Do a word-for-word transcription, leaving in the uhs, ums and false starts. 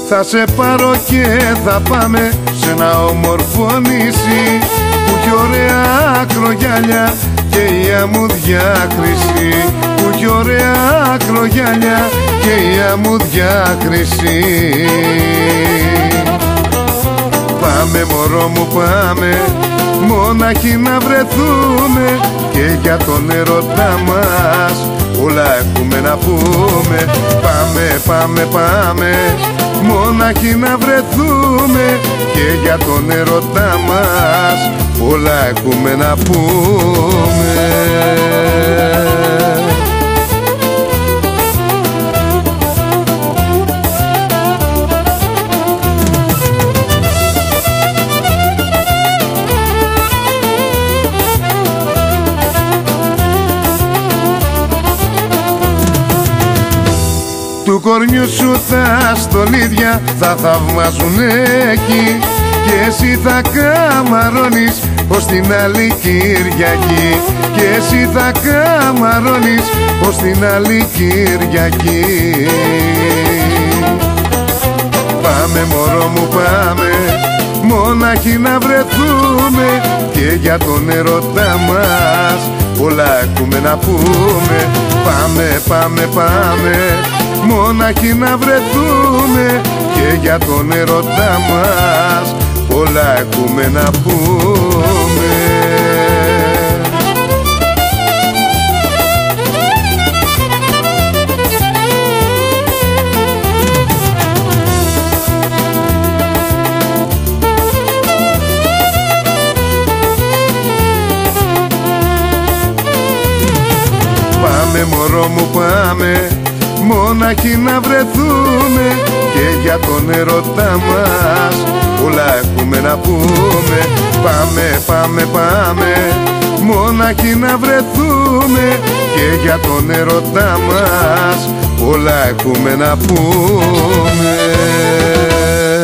Θα σε πάρω και θα πάμε σε ένα όμορφο νησί που έχει ωραία ακρογιάλια και η αμμούδια χρυσή, που έχει ωραία ακρογιάλια και η αμμούδια χρυσή. Πάμε μωρό μου πάμε, μοναχοί να βρεθούμε και για τον ερωτά μας όλα έχουμε να πούμε. Πάμε, πάμε, πάμε, μοναχοί να βρεθούμε και για τον ερωτά μας όλα έχουμε να πούμε. Του κορμιού σου τα στολίδια θα θαυμάζουν εκεί και εσύ θα καμαρώνεις ως την άλλη Κυριακή, και εσύ θα καμαρώνεις ως την άλλη Κυριακή. Πάμε μωρό μου πάμε, μοναχοί να βρεθούμε και για τον ερωτά μας όλα έχουμε να πούμε. Πάμε, πάμε, πάμε, μοναχοί να βρεθούμε και για τον ερωτά μας όλα έχουμε να πούμε. Πάμε μωρό μου πάμε, μοναχοί να βρεθούμε και για τον ερωτά μας όλα έχουμε να πούμε. Πάμε, πάμε, πάμε, μοναχοί να βρεθούμε και για τον ερωτά μας όλα έχουμε να πούμε.